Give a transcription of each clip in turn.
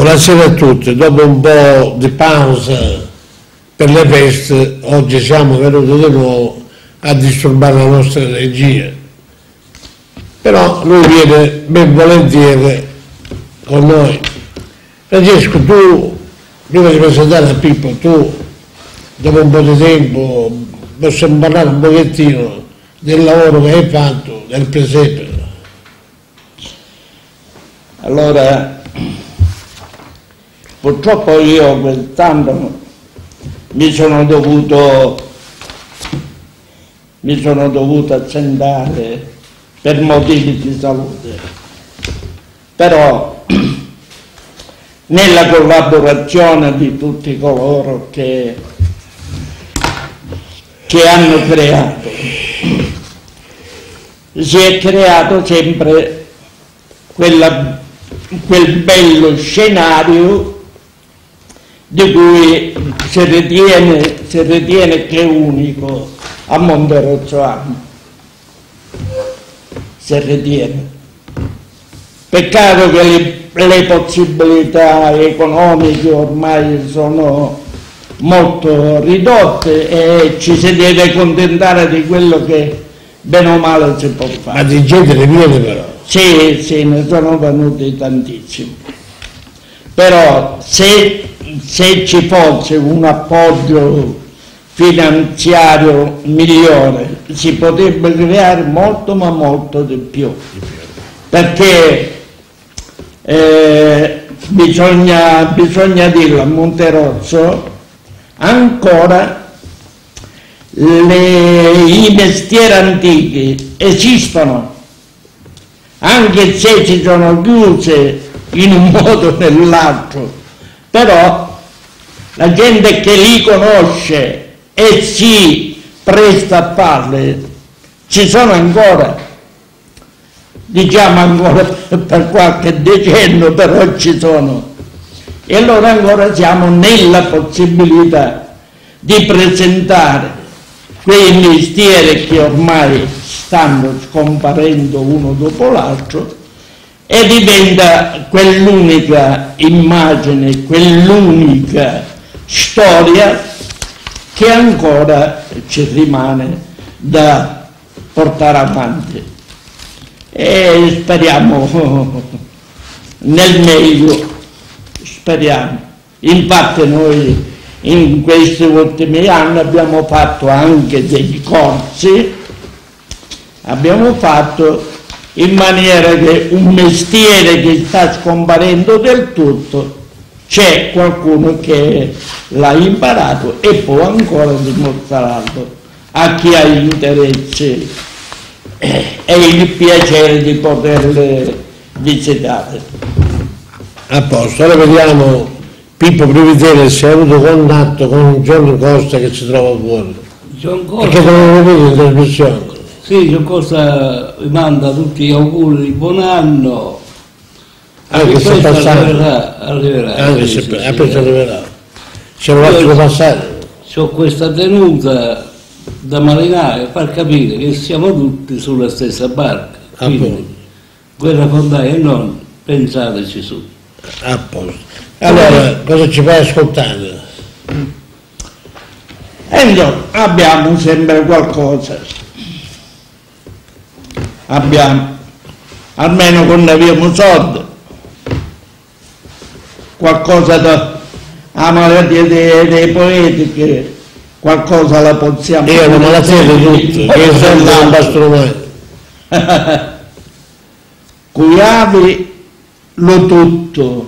Buonasera a tutti, dopo un po' di pausa per le feste, oggi siamo venuti di nuovo a disturbare la nostra regia. Però lui viene ben volentieri con noi. Francesco, tu, prima di presentare a Pippo, tu, dopo un po' di tempo, possiamo parlare un pochettino del lavoro che hai fatto, del presepe. Allora, purtroppo io quest'anno mi sono dovuto assentare per motivi di salute, però nella collaborazione di tutti coloro che hanno creato, si è creato sempre quel bello scenario di cui si ritiene che è unico a Monterosso. Si ritiene. Peccato che le possibilità economiche ormai sono molto ridotte e ci si deve contentare di quello che bene o male si può fare. Ma di gente ne viene però? Sì, ne sono venuti tantissimi. Però se ci fosse un appoggio finanziario migliore si potrebbe creare molto, ma molto di più, perché bisogna dirlo, a Monterosso ancora i mestieri antichi esistono, anche se ci sono chiuse in un modo o nell'altro, però la gente che li conosce e si presta a farle ci sono ancora, diciamo ancora per qualche decennio, però ci sono, e allora ancora siamo nella possibilità di presentare quei mestieri che ormai stanno scomparendo uno dopo l'altro, e diventa quell'unica immagine, quell'unica storia che ancora ci rimane da portare avanti, e speriamo nel meglio, speriamo. Infatti noi in questi ultimi anni abbiamo fatto anche dei corsi, abbiamo fatto in maniera che un mestiere che sta scomparendo del tutto c'è qualcuno che l'ha imparato e può ancora dimostrarlo a chi ha interesse e il piacere di poterle visitare. A posto, ora vediamo Pippo Privitera se ha avuto contatto con John Costa che si trova fuori. John Costa, perché non lo vedo in trasmissione. sì, John Costa vi manda tutti gli auguri di buon anno. Anche se arriverà. Anche sì, se sì, arriverà. Se lo lascio passare. Ho questa tenuta da marinare, far capire che siamo tutti sulla stessa barca. Quindi, guerra fondaia e non, pensateci su. A posto. Allora, cosa ci fai ascoltare? Enzo, abbiamo sempre qualcosa. Abbiamo, almeno quando abbiamo soldi, qualcosa da malattia dei poeti, che qualcosa la possiamo Io la malattia di tutti, che sempre non bastano mai. Cuiavi lo tutto,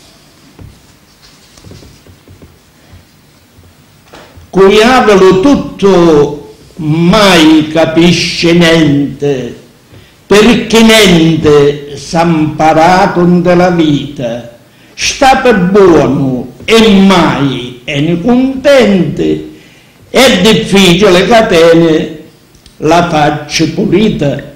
cuiavolo tutto, mai capisce niente, perché niente s'amparato della vita, sta per buono e mai è ne contente, è difficile catene la faccia pulita.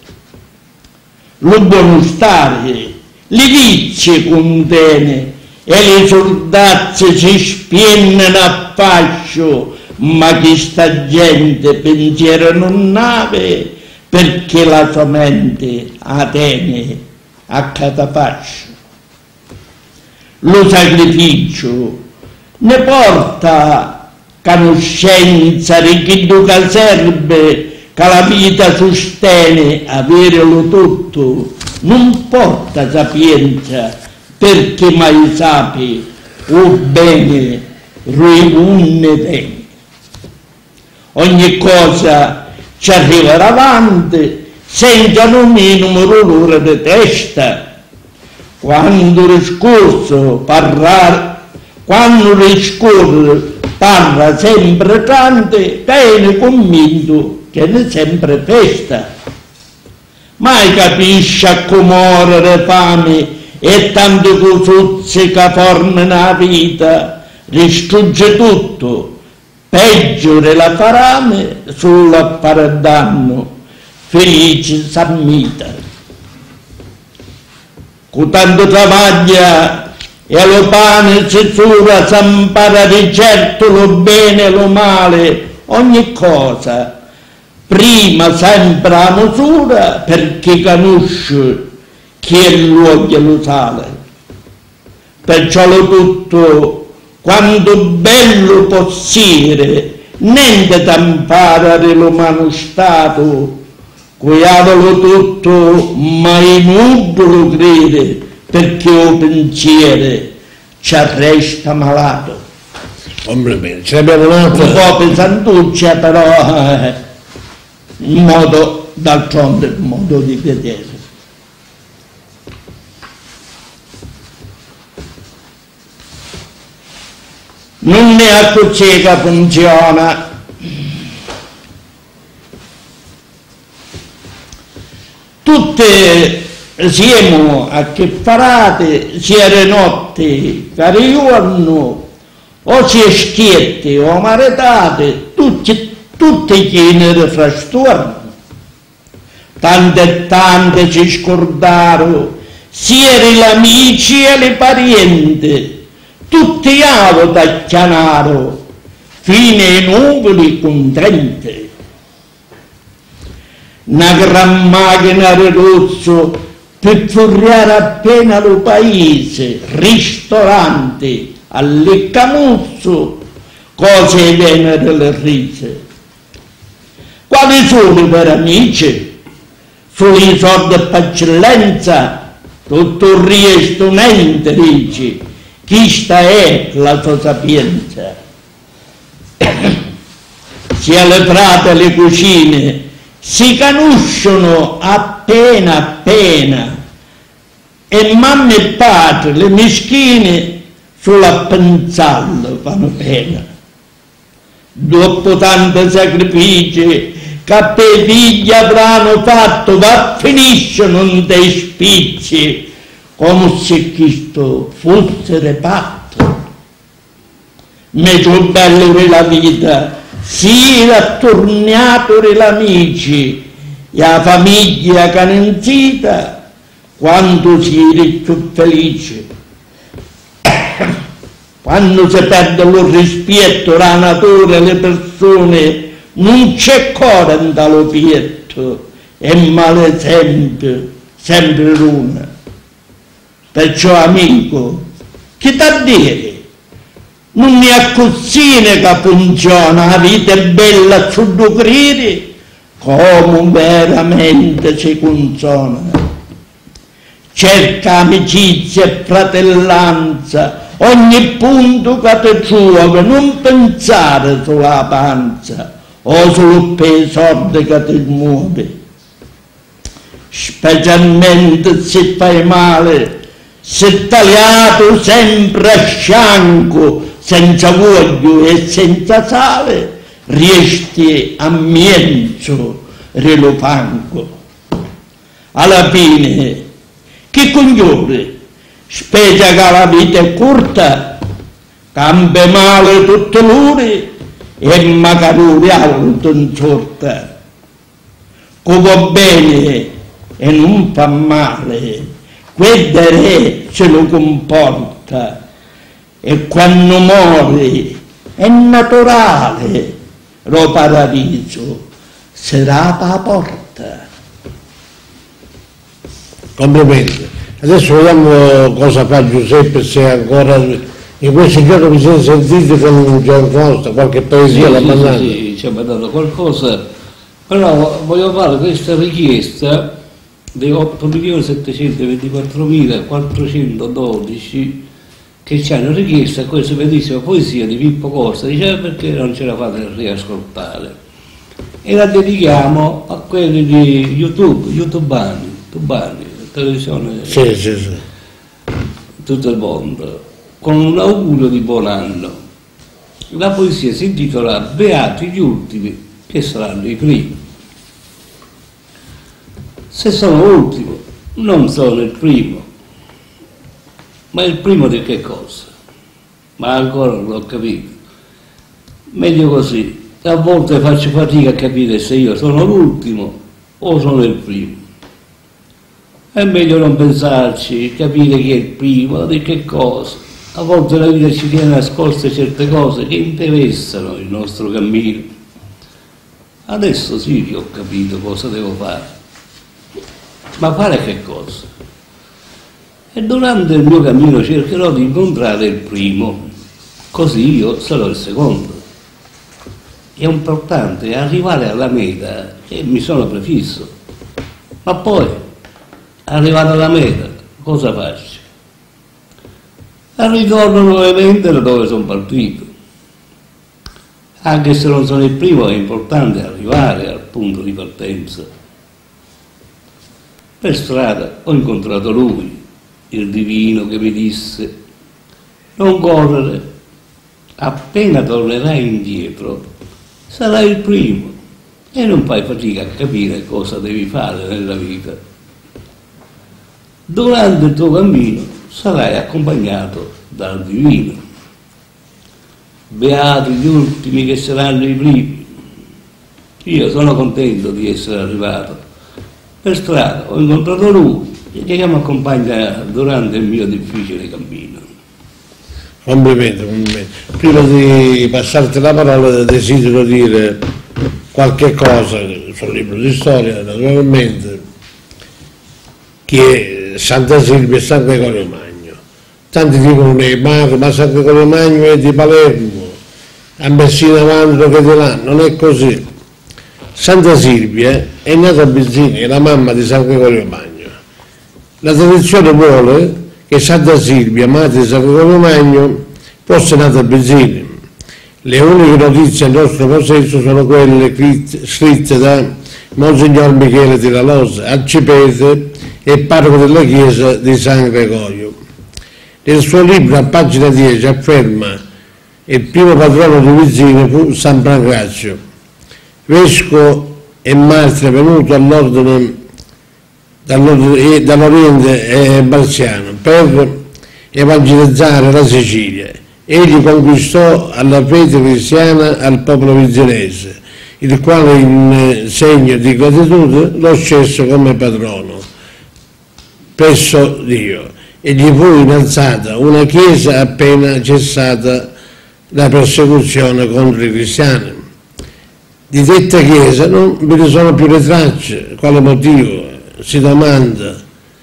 Lo buono stare, li vizi contene e le soldazze si spiennano a fascio, ma chi sta gente pensiero non ave, perché la sua mente Atene a catapascio. lo sacrificio, ne porta conoscenza di chi duca serve, che la vita sostiene, averlo tutto, non porta sapienza, perché mai sapi o bene ruine bene. Ogni cosa ci arriva davanti senza nome numero l'ora di testa. Quando discorso parla sempre tante, tiene convinto che ne sempre festa. Mai capisce accomodare fame e tante cosuzze che formano la vita, distrugge tutto, peggio della farame, solo a fare danno, felice s'ammita. Con tanto travaglia e lo pane si sura, s'ampara di certo lo bene e lo male, ogni cosa. Prima sempre la misura, perché conosce chi è l'uomo e lo sale. Perciò lo tutto, quando bello possiede, niente t'imparare l'umano stato, cuiavolo tutto, ma inutile lo crede, perché il pensiero ci resta malato. Complimenti, ce l'abbiamo un'altra. Un po' pesantuccia, però in modo, d'altronde, modo di vedere. Non è a così che funziona. Tutte siamo a che farate, sia le notti, cari giorno, o si è schiette o maritate, tutti generi frastorni. Tante e tante ci scordarono, sia gli amici e le parenti, tutti avo da chianaro, fino ai nuvoli contenti. Una gran macchina di rosso per furriare appena lo paese, ristoranti, alliccamuzzo, cose e bene delle rise. Quali sono i veri amici? Sono i soldi per eccellenza, tutto il resto niente dici, chi sta è la sua sapienza. Sia le frate e le cucine si conoscono appena appena e mamma e padre, le meschine, solo a pensarlo fanno pena. Dopo tanti sacrifici che per i figli avranno fatto, va finiscono dei spicci, come se questo fosse reparto. Meglio bello della vita, si era tornato gli amici e la famiglia canenzita, quando si era più felice. Quando si perde lo rispetto, la natura e le persone, non c'è cuore in dallo pietto, e male sempre l'una. Perciò amico, che t'ha dire? Non mi è così che funziona, la vita è bella a sudducrire, come veramente si consona. Cerca amicizia e fratellanza, ogni punto che ti trova, non pensare sulla panza o sul per soldi che ti muove. Specialmente se fai male, se tagliato sempre a scianco, senza voglio e senza sale, riesti a mienzo relofanco. Alla fine, che coglione, specie che la vita è corta, cambia male tutte l'ore e magari altro in sorta. Come bene e non fa male, quel re se lo comporta. E quando muore è naturale, lo paradiso sarà la porta. Complimenti. Adesso vediamo cosa fa Giuseppe, se ancora in questi giorni mi siete sentiti con Giancosta, qualche poesia l'ha mandato. Sì, ci ha mandato qualcosa, però voglio fare questa richiesta dei 8.724.412 che ci hanno richiesto questa bellissima poesia di Pippo Costa, diceva perché non ce la fate riascoltare. E la dedichiamo a quelli di YouTubani, televisione, Sì. tutto il mondo, con un augurio di buon anno. La poesia si intitola Beati gli ultimi che saranno i primi. Se sono ultimo, non sono il primo, ma il primo di che cosa? Ma ancora non l'ho capito. Meglio così, a volte faccio fatica a capire se io sono l'ultimo o sono il primo. È meglio non pensarci, capire chi è il primo, di che cosa. A volte la vita ci tiene nascoste certe cose che interessano il nostro cammino. Adesso sì che ho capito cosa devo fare. Ma fare che cosa? E durante il mio cammino cercherò di incontrare il primo, così io sarò il secondo. È importante arrivare alla meta che mi sono prefisso. Ma poi, arrivato alla meta, cosa faccio? Ritorno nuovamente da dove sono partito. Anche se non sono il primo, è importante arrivare al punto di partenza. Per strada ho incontrato lui, il divino, che mi disse: non correre, appena tornerai indietro sarai il primo e non fai fatica a capire cosa devi fare nella vita. Durante il tuo cammino sarai accompagnato dal divino. Beati gli ultimi che saranno i primi. Io sono contento di essere arrivato. Per strada ho incontrato lui che mi accompagna durante il mio difficile cammino. Complimenti. Prima di passarti la parola desidero dire qualche cosa sul libro di storia, naturalmente, che Santa Silvia e San Gregorio Magno. Tanti dicono Neymar, ma San Gregorio Magno è di Palermo, a Messina Vandro che di là, non è così. Santa Silvia è nata a Bizzini, è la mamma di San Gregorio Magno. La tradizione vuole che Santa Silvia, madre di San Gregorio Magno, fosse nata a Bizzini. Le uniche notizie in nostro possesso sono quelle scritte da Monsignor Michele di La Losa, arcipete e parroco della chiesa di San Gregorio. Nel suo libro, a pagina 10, afferma: il primo patrono di Bizzini fu San Pancrazio, vescovo e martire venuto dall'Oriente marziano per evangelizzare la Sicilia. Egli conquistò alla fede cristiana al popolo bizzinese, il quale in segno di gratitudine lo scelse come patrono presso Dio, e gli fu innalzata una chiesa appena cessata la persecuzione contro i cristiani. Di detta chiesa non ve ne sono più le tracce. Quale motivo? Si domanda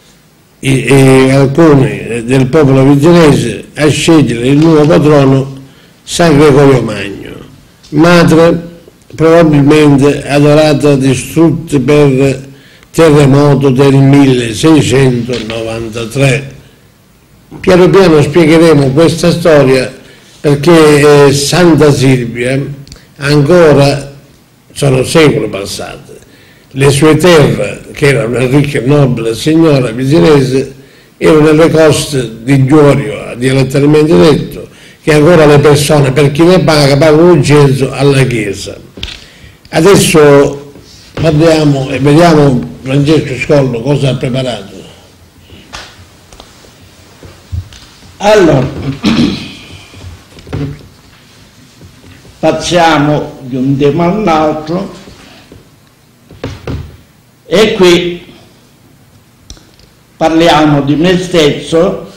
alcuni del popolo bizzinese a scegliere il nuovo patrono San Gregorio Magno, madre probabilmente adorata distrutta per terremoto del 1693. Piano piano spiegheremo questa storia, perché Santa Silvia ancora sono secoli passati. Le sue terre, che era una ricca e nobile signora bizzinese, erano nelle coste di Giorio, dialettalmente detto, che ancora le persone, per chi ne paga, pagano un censo alla chiesa. Adesso parliamo e vediamo Francesco Scollo cosa ha preparato. Allora, passiamo di un tema all'altro, e qui parliamo di me stesso,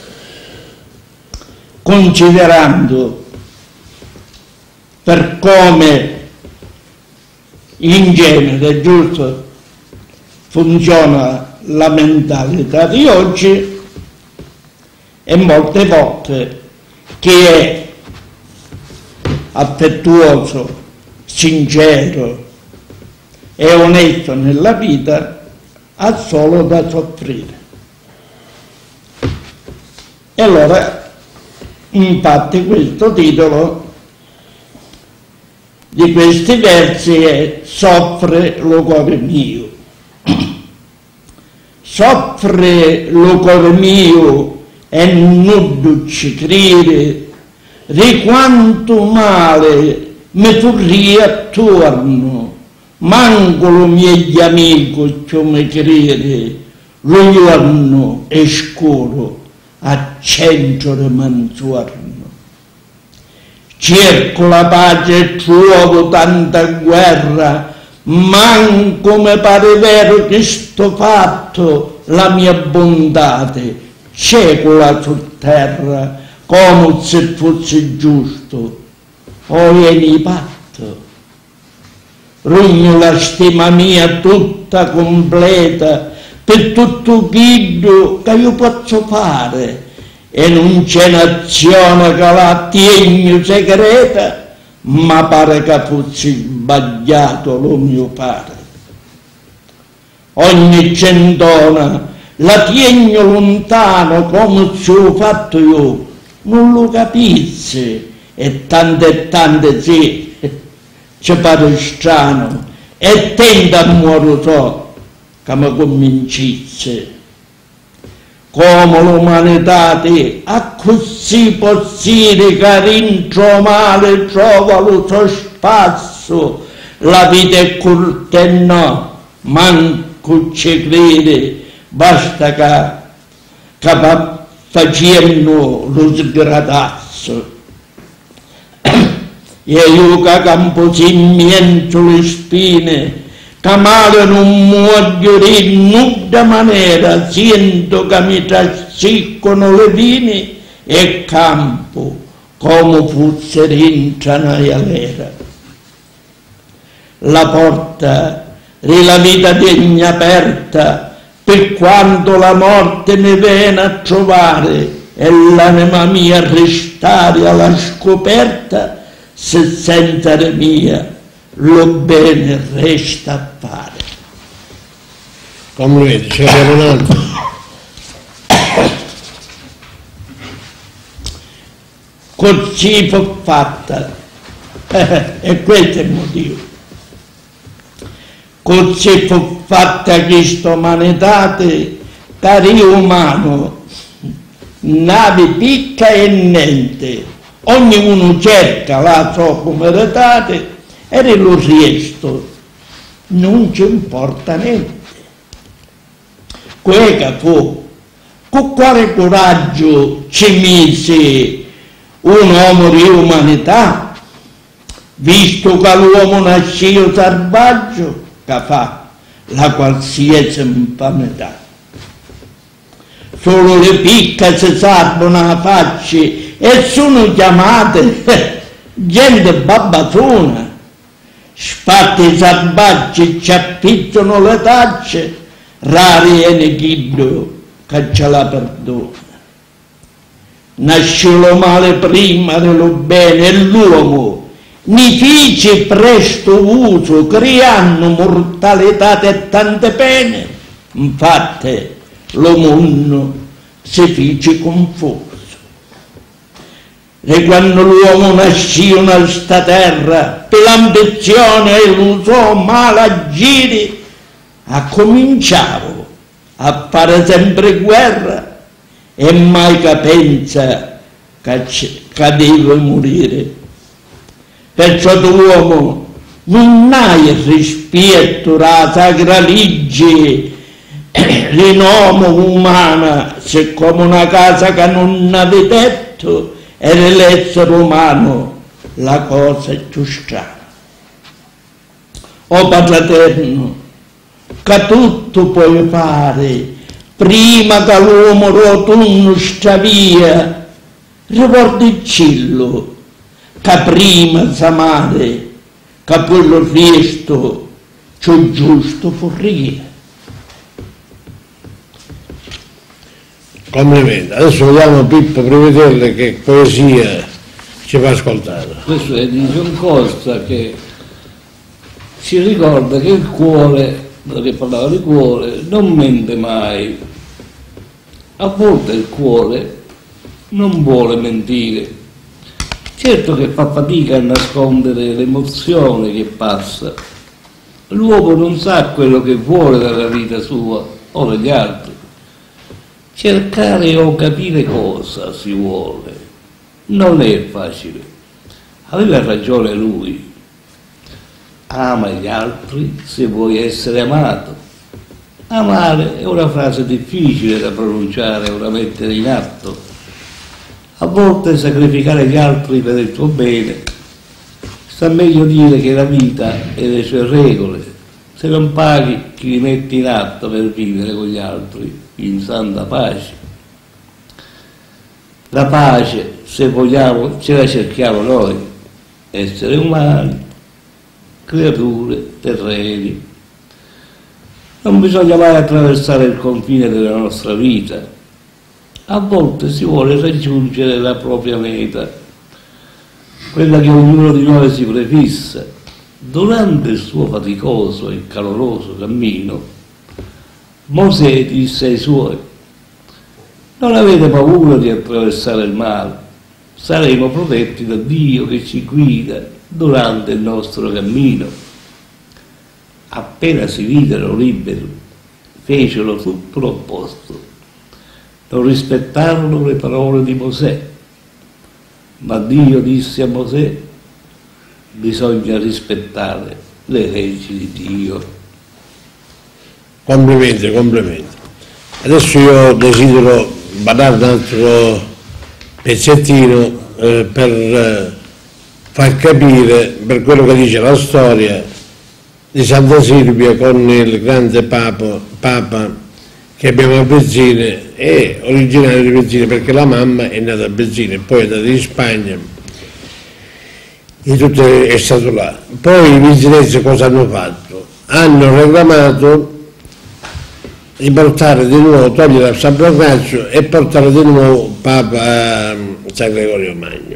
considerando per come in genere giusto funziona la mentalità di oggi, e molte volte chi è affettuoso, sincero e onesto nella vita ha solo da soffrire. E allora, infatti, questo titolo di questi versi è Soffre lo cuore mio. Soffre lo cuore mio e non ci crede, di quanto male mi turria attorno, manco lo miei amici che mi crede, lo giorno è scuro, a centro di mangiorno. Cerco la pace e trovo tanta guerra, manco mi pare vero che sto fatto la mia bondade, ciecola su terra, come se fosse giusto, o vieni patto. Rugno la stima mia tutta completa, per tutto quello che io posso fare, e non c'è nazione che la tiegno segreta, ma pare che fossi sbagliato lo mio padre. Ogni centona la tiegno lontano come se ho fatto io, non lo capissi, e tante sì, ci pare strano, e tenta muore so che mi convincisse. Come l'umanità a così possibile che dentro male trova lo suo spazio, la vita è corta e no, manco ci crede, basta che facendo lo sgradazzo. E io che campo cimiento le spine, che male non muoio di nuda maniera, sento che mi trasciccano le vine e campo come fosse dentro una galera. La porta della vita degna aperta, per quanto la morte mi viene a trovare e l'anima mia restare alla scoperta, se senza la mia lo bene resta a fare. Come vedi, ce n'è un altro. Così fu fatta, e questo è il motivo. Così fu fatta questa umanità, cari umano, nave picca e niente, ognuno cerca la sua comodità e lo resto non ci importa niente. Quel che fu, con quale coraggio ci mise un uomo di umanità, visto che l'uomo nasceva selvaggio, che fa la qualsiasi infamità. Solo le picche si salvano la faccia e sono chiamate gente babbatona. Spatti selvaggi ci appizzano le tacce, rari e neghiddo che ce la perdona. Nasce lo male prima dello bene e l'uomo ne fece presto uso, creando mortalità e tante pene. Infatti lo mondo si fece confuso. E quando l'uomo nasceva in questa terra, per l'ambizione e lo suo malagire, cominciavo a fare sempre guerra e mai che pensa che deve morire. Perciò l'uomo non ha il rispetto della sacra legge, il nome umano, se come una casa che non aveva tetto, e l'essere umano la cosa più strana. O Padre Eterno, che tutto puoi fare prima che l'uomo rotondo sta via, ricordi il cielo, che prima s'amare, che poi lo resto ciò giusto forria. Complimenti. Adesso vediamo Pippo Privitelle che poesia ci fa ascoltare. Questo è di John Costa, che ci ricorda che il cuore, che parlava di cuore, non mente mai. A volte il cuore non vuole mentire. Certo che fa fatica a nascondere l'emozione che passa. L'uomo non sa quello che vuole dalla vita sua o degli altri. Cercare o capire cosa si vuole non è facile. Aveva ragione lui. Ama gli altri se vuoi essere amato. Amare è una frase difficile da pronunciare o da mettere in atto. A volte sacrificare gli altri per il tuo bene. Sta meglio dire che la vita e le sue regole, se non paghi chi li metti in atto per vivere con gli altri in santa pace. La pace, se vogliamo, ce la cerchiamo noi, esseri umani, creature, terreni. Non bisogna mai attraversare il confine della nostra vita. A volte si vuole raggiungere la propria meta, quella che ognuno di noi si prefissa. Durante il suo faticoso e caloroso cammino, Mosè disse ai suoi: non avete paura di attraversare il mare, saremo protetti da Dio che ci guida durante il nostro cammino. Appena si videro liberi, fecero tutto l'opposto. Non rispettarono le parole di Mosè, ma Dio disse a Mosè: bisogna rispettare le leggi di Dio. Complimenti, complimenti. Adesso io desidero badare un altro pezzettino per far capire, per quello che dice la storia di Santa Silvia con il grande Papa che abbiamo a Bezzine, è originario di Bezzine perché la mamma è nata a Bezzine, poi è andata in Spagna e tutto è stato là. Poi i bezzinesi cosa hanno fatto? Hanno reclamato di portare di nuovo, togliere San Procaccio e portare di nuovo Papa San Gregorio Magno,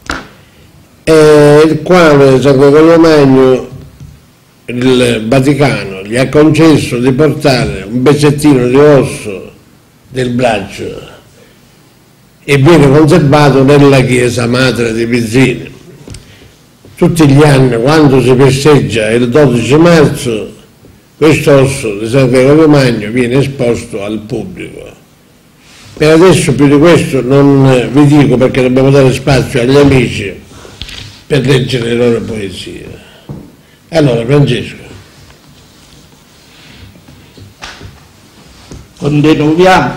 il quale San Gregorio Magno, il Vaticano, gli ha concesso di portare un pezzettino di osso del braccio e viene conservato nella chiesa madre di Bezzine. Tutti gli anni, quando si festeggia il 12 marzo, questo osso di San Gregorio Magno viene esposto al pubblico. Per adesso più di questo non vi dico, perché dobbiamo dare spazio agli amici per leggere le loro poesie. Allora, Francesco. Continuiamo.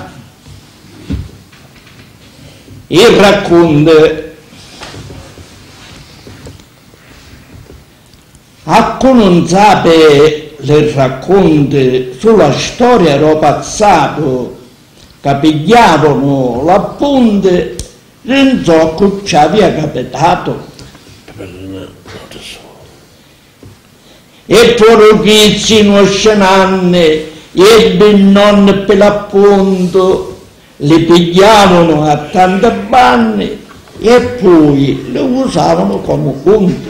Il racconto. A chi non sapere le racconti sulla storia era passato, che pigliavano l'appunte, non so che ci aveva capitato. E poi chi non scenanne, ebbe non per l'appunto, le pigliavano a tante banne e poi le usavano come punto.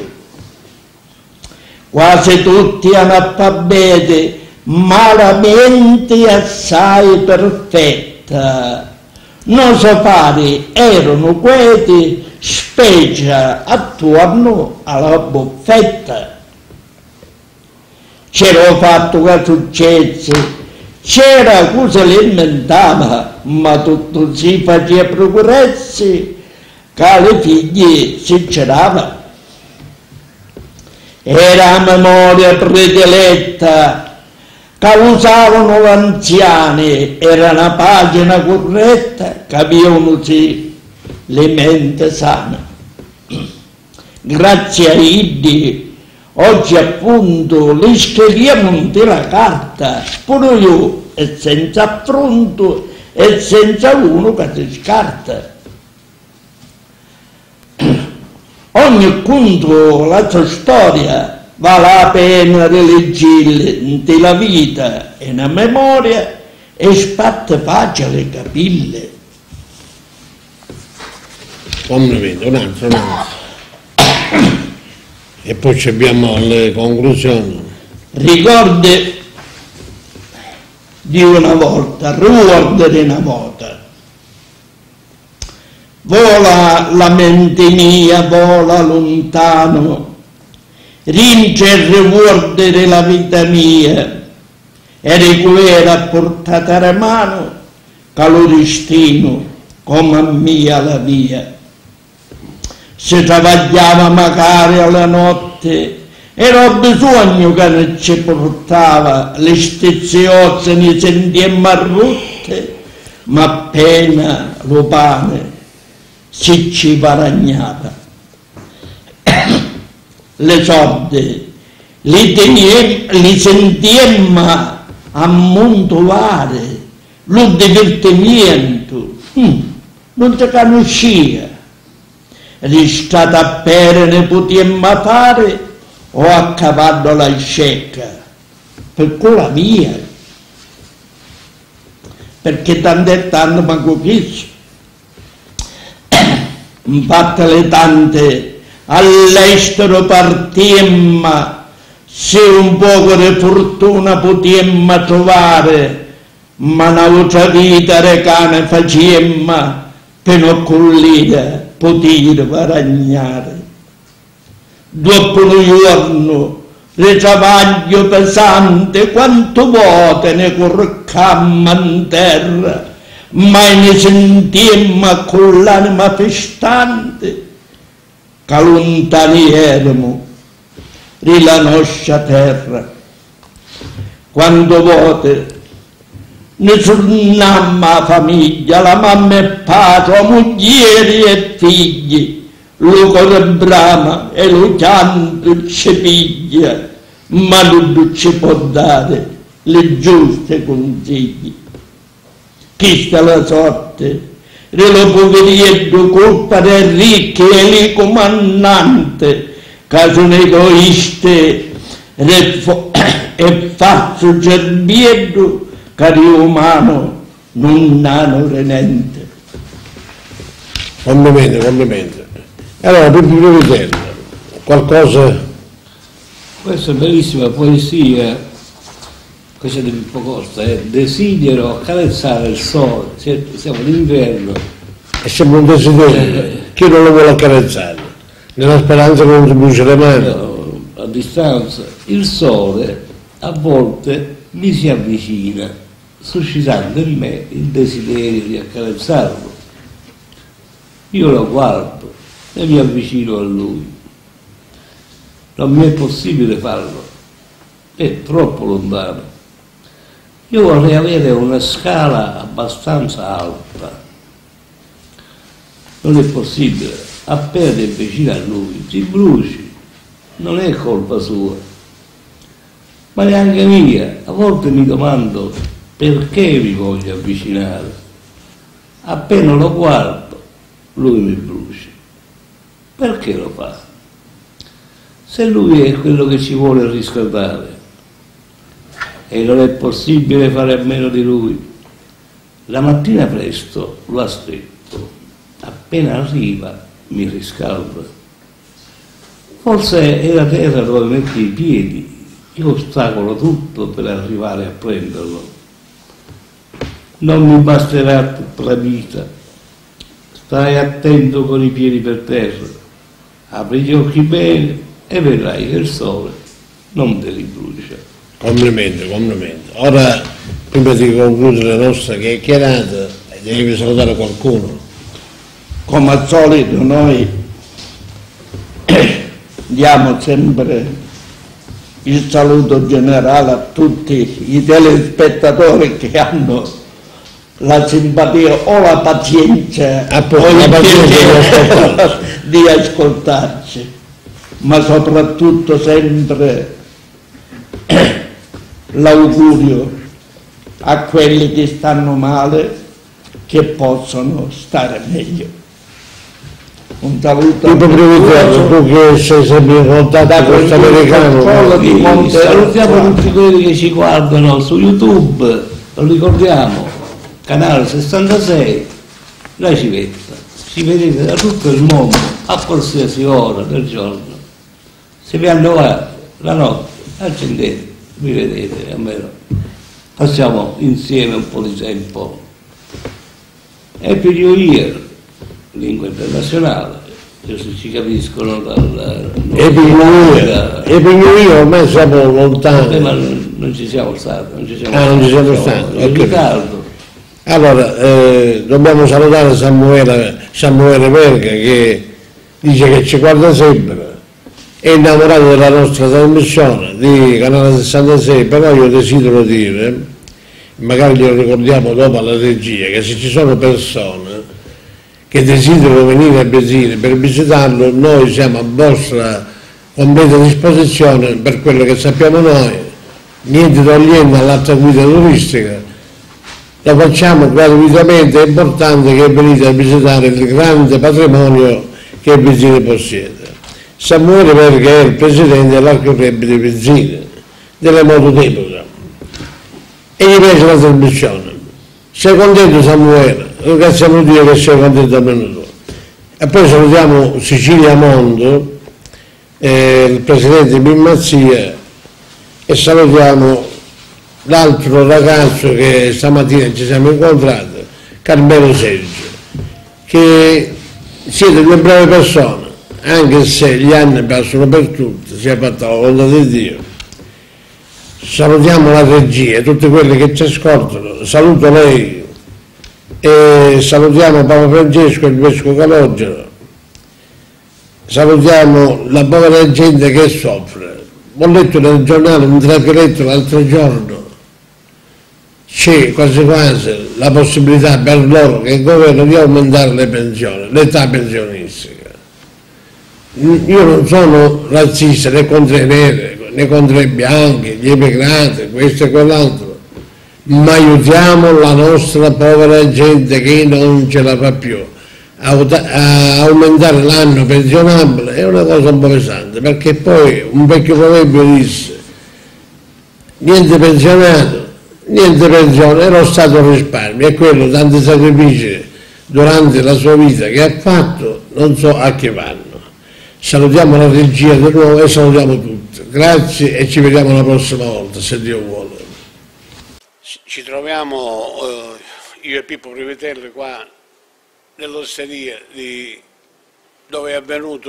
Quasi tutti analfabeti, malamente assai perfetta. Non so pari erano quieti, specie attorno alla buffetta. C'era fatto che successe, c'era cosa le inventava, ma tutto si faceva procurarsi, che le figlie si c'erava. Era a memoria prediletta, che usavano gli anziani, era una pagina corretta, che avevano sì le mente sane. Grazie a Dio, oggi appunto li scriviamo della carta, pure io, e senza affronto e senza uno che si scarta. Ogni conto la sua storia vale la pena di leggere nella vita e nella memoria e spatte facile capirle. complimenti, un altro. E poi ci abbiamo le conclusioni. Ricordi di una volta, ricordi di una volta. Vola la mente mia, vola lontano, rince il ricordo della vita mia, e ricuera portata la mano, che lo destino come a mia la via. Si travagliava magari alla notte, era bisogno che non ci portava, le stiziozze ne sentimmo rotte, ma appena lo pane si ci paragnava. Le soldi li sentimmo ammontolare, lo divertimento non si conosceva. Ristate a pere ne potemmo fare o a cavallo la scecca, per quella via, perché tante tanto manco chissà. Infatti le tante all'estero partimmo, se un poco di fortuna potemmo trovare, ma un'altra vita recane facemmo per non collida poter guadagnare. Dopo un giorno di travaglio pesante, quanto volte ne corricammo in terra, mai ne sentimmo con l'anima festante, che lontani eramo della nostra terra. Quando volte ne tornammo a famiglia, la mamma e padre, moglie e figli, lo cuore brama e lo pianto ci piglia, ma non ci può dare le giuste consigli. Questa è la sorte dello poveretto, colpa del ricco e del comandante, che sono egoiste e falso cerbietto, che di umano non hanno niente. Complimenti. Allora, per priorità, qualcosa? Questa è bellissima poesia, questa di Pippo Costa, è desidero accarezzare il sole, siamo d'inverno. È sempre un desiderio, chi non lo vuole accarezzare? Nella speranza che non si brucia le mani. No, a distanza, il sole a volte mi si avvicina, suscitando in me il desiderio di accarezzarlo. Io lo guardo e mi avvicino a lui. Non mi è possibile farlo, è troppo lontano. Io vorrei avere una scala abbastanza alta. Non è possibile, appena ti avvicini a lui, ti bruci, non è colpa sua, ma neanche mia. A volte mi domando perché mi voglio avvicinare. Appena lo guardo, lui mi brucia. Perché lo fa? Se lui è quello che ci vuole riscaldare e non è possibile fare a meno di lui, la mattina presto lo aspetto, appena arriva mi riscalda. Forse è la terra dove metti i piedi, io ostacolo tutto per arrivare a prenderlo. Non mi basterà tutta la vita, stai attento con i piedi per terra, apri gli occhi bene e vedrai che il sole non te li brucia. Complimenti. Ora, prima di concludere la nostra chiacchierata, devi salutare qualcuno. Come al solito noi diamo sempre il saluto generale a tutti i telespettatori che hanno la simpatia o la pazienza, di ascoltarci, ma soprattutto sempre l'augurio a quelli che stanno male che possono stare meglio. Un saluto a tutti. Tu che sei sempre in contatto con questo americano. Salutiamo tutti quelli che ci guardano su YouTube, lo ricordiamo, canale 66, La Civetta. si vedete da tutto il mondo a qualsiasi ora del giorno. Se vi hanno la notte, accendete, vi vedete, almeno passiamo insieme un po' di tempo. Happy New Year, lingua internazionale, se ci capiscono Happy New Year, ormai siamo lontani. Ma non ci siamo stati, non ci siamo stati, in ritardo. Allora, dobbiamo salutare Samuele Verga, che dice che ci guarda sempre, è innamorato della nostra trasmissione di Canale 66, però io desidero dire, magari glielo ricordiamo dopo alla regia, che se ci sono persone che desiderano venire a Besine per visitarlo, noi siamo a vostra completa disposizione per quello che sappiamo noi, niente togliendo all'altra guida turistica. Lo facciamo gratuitamente, è importante che venite a visitare il grande patrimonio che Besine possiede. Samuele Verga è il presidente dell'Archeo Club di Besine, delle moto d'epoca, e gli piace la trasmissione. Sei contento, Samuele? Ringraziamo Dio che sei contento almeno tu. E poi salutiamo Sicilia Mondo, il presidente Bimmazia, e salutiamo l'altro ragazzo che stamattina ci siamo incontrati, Carmelo Sergio, che siete due brave persone, anche se gli anni passano per tutti, si è fatta la volontà di Dio. Salutiamo la regia, tutti quelli che ci ascoltano, saluto lei e salutiamo Papa Francesco e il Vescovo Calogero, salutiamo la povera gente che soffre. Ho letto nel giornale un trafiletto l'altro giorno, c'è quasi quasi la possibilità per loro che il governo di aumentare le pensioni, l'età pensionistica. Io non sono razzista né contro i neri né contro i bianchi, gli immigrati, questo e quell'altro, ma aiutiamo la nostra povera gente che non ce la fa più. A aumentare l'anno pensionabile è una cosa un po' pesante, perché poi un vecchio proverbio disse: niente pensionato, niente pensione, è lo Stato risparmio, e quello tanti sacrifici durante la sua vita che ha fatto, non so a che vanno. Salutiamo la regia di nuovo e salutiamo tutti. Grazie e ci vediamo la prossima volta, se Dio vuole. Ci troviamo, io e Pippo Privitelli, qua nell'osteria dove è avvenuto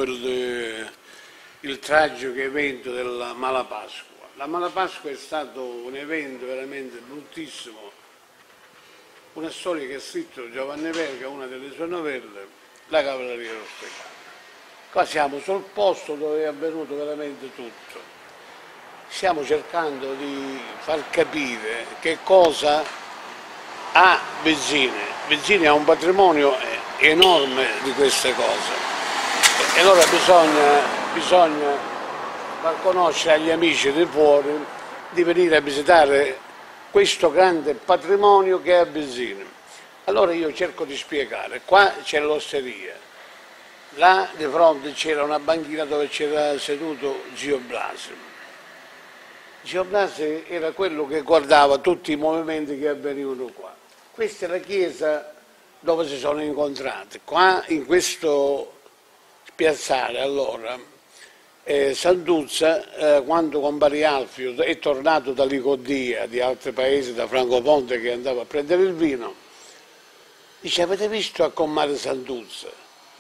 il tragico evento della Malapasqua. La Malapasqua è stato un evento veramente bruttissimo, una storia che ha scritto Giovanni Verga, una delle sue novelle, La cavalleria rusticana. Qua siamo sul posto dove è avvenuto veramente tutto. Stiamo cercando di far capire che cosa ha Besine. Besine ha un patrimonio enorme di queste cose. E allora bisogna far conoscere agli amici di fuori di venire a visitare questo grande patrimonio che è Besine. Allora io cerco di spiegare. Qua c'è l'osteria. Là di fronte c'era una banchina dove c'era seduto Zio Blasi. Zio Blasi era quello che guardava tutti i movimenti che avvenivano qua. Questa è la chiesa dove si sono incontrati. Qua in questo piazzale allora Santuzza, quando compare Alfio è tornato da Licodia, di altri paesi, da Francofonte, che andava a prendere il vino, dice: avete visto a Comare Santuzza?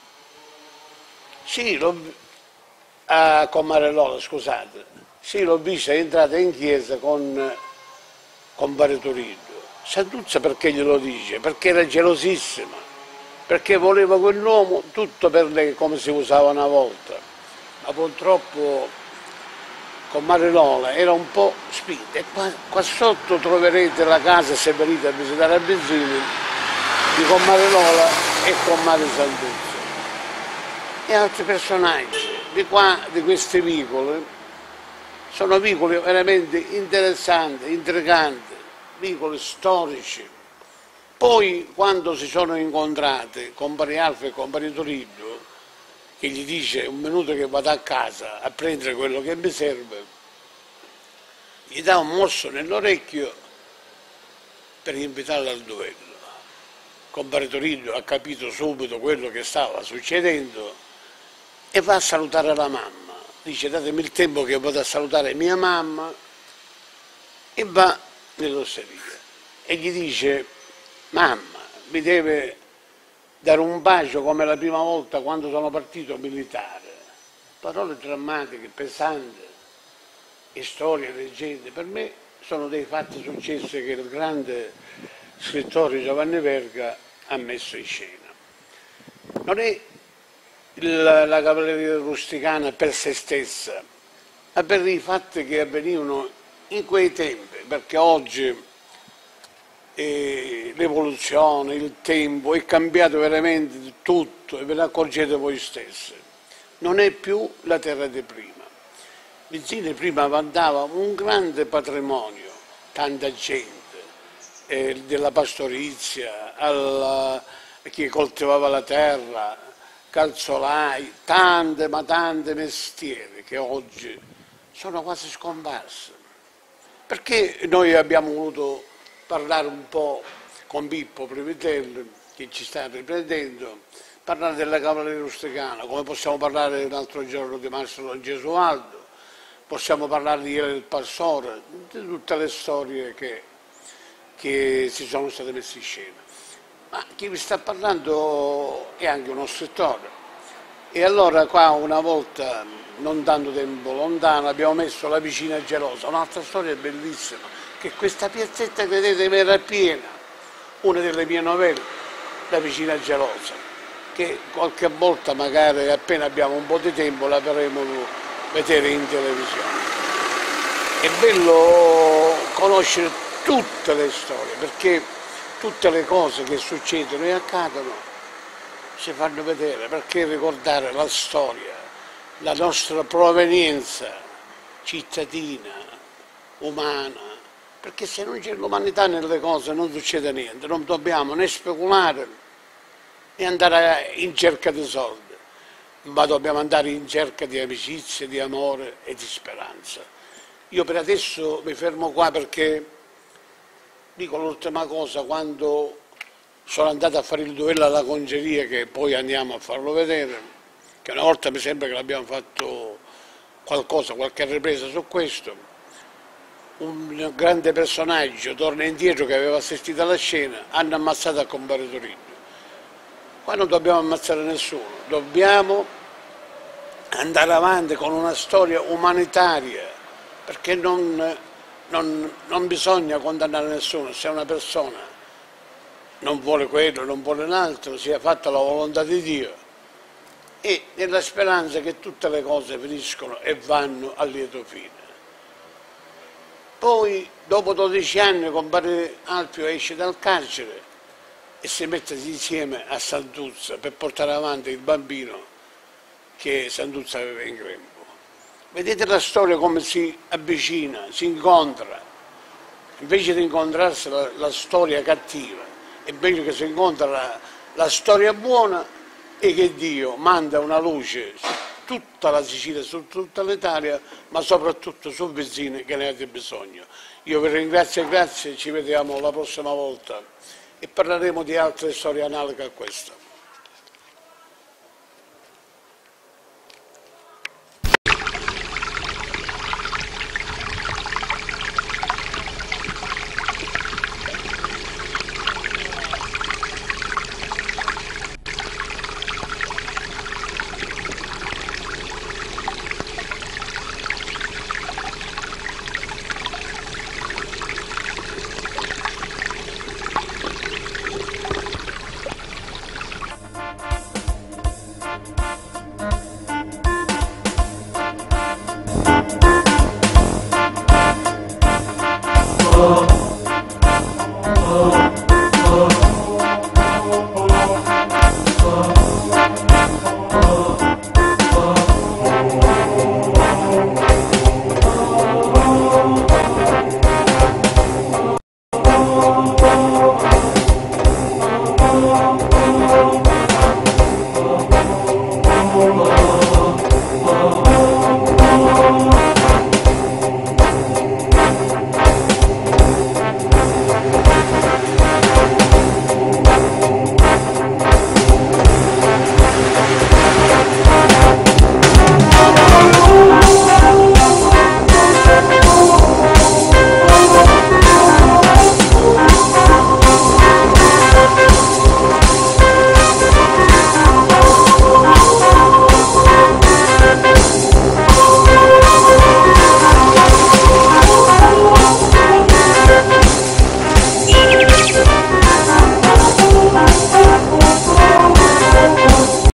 Sì, a Comare Lola, scusate. Sì, l'ho vista, è entrata in chiesa con compare Torino. Santuzza perché glielo dice? Perché era gelosissima, perché voleva quell'uomo tutto per lei come si usava una volta. Ma purtroppo Comare Lola era un po' spinta. E qua sotto troverete la casa, se venite a visitare a Besine, di Comare Lola e Comare Santuzza. E altri personaggi di questi vicoli sono vicoli veramente interessanti, intriganti, vicoli storici. Poi quando si sono incontrati compare Alfio e compare Torino, che gli dice: un minuto che vado a casa a prendere quello che mi serve, gli dà un morso nell'orecchio per invitarlo al duello. compare Torino ha capito subito quello che stava succedendo e va a salutare la mamma. Dice datemi il tempo che vado a salutare mia mamma, e va nell'osteria e gli dice mamma mi deve dare un bacio come la prima volta quando sono partito militare. Parole drammatiche, pesanti, e storie, leggende. Per me sono dei fatti successi che il grande scrittore Giovanni Verga ha messo in scena. Non è la cavalleria rusticana per se stessa, ma per i fatti che avvenivano in quei tempi, perché oggi l'evoluzione, il tempo, è cambiato veramente tutto e ve ne accorgete voi stessi. Non è più la terra di prima. Vizzini prima vantava un grande patrimonio, tanta gente, della pastorizia, chi coltivava la terra, calzolai, tante ma tante mestieri che oggi sono quasi scomparsi. Perché noi abbiamo voluto parlare un po' con Pippo Previtelli, che ci sta riprendendo, parlare della cavalleria rusticana, come possiamo parlare l'altro giorno di Mastro Don Gesualdo, possiamo parlare di Ele del Pastore, di tutte le storie che si sono state messe in scena. Ma chi vi sta parlando è anche uno scrittore. E allora qua una volta, non tanto tempo lontano, abbiamo messo La Vicina Gelosa, un'altra storia bellissima, che questa piazzetta, credetemi, era piena, una delle mie novelle, La Vicina Gelosa, che qualche volta magari appena abbiamo un po' di tempo la faremo vedere in televisione. È bello conoscere tutte le storie, perché tutte le cose che succedono e accadono si fanno vedere, perché ricordare la storia, la nostra provenienza cittadina, umana, perché se non c'è l'umanità nelle cose non succede niente, non dobbiamo né speculare né andare in cerca di soldi, ma dobbiamo andare in cerca di amicizia, di amore e di speranza. Io per adesso mi fermo qua perché dico l'ultima cosa, quando sono andato a fare il duello alla congeria, che poi andiamo a farlo vedere, che una volta mi sembra che l'abbiamo fatto qualcosa, qualche ripresa su questo, un grande personaggio torna indietro che aveva assistito alla scena, hanno ammazzato a compare Torino. Qua non dobbiamo ammazzare nessuno, dobbiamo andare avanti con una storia umanitaria, perché non bisogna condannare nessuno. Se una persona non vuole quello, non vuole l'altro, sia fatta la volontà di Dio, e nella speranza che tutte le cose finiscono e vanno a lieto fine. Poi, dopo 12 anni, compare Alpio esce dal carcere e si mette insieme a Santuzza per portare avanti il bambino che Santuzza aveva in grembo. Vedete la storia come si avvicina, si incontra. Invece di incontrarsi la storia cattiva, è meglio che si incontra la storia buona e che Dio manda una luce su tutta la Sicilia, su tutta l'Italia, ma soprattutto su Vizzini che ne ha bisogno. Io vi ringrazio e grazie, ci vediamo la prossima volta e parleremo di altre storie analoghe a questa.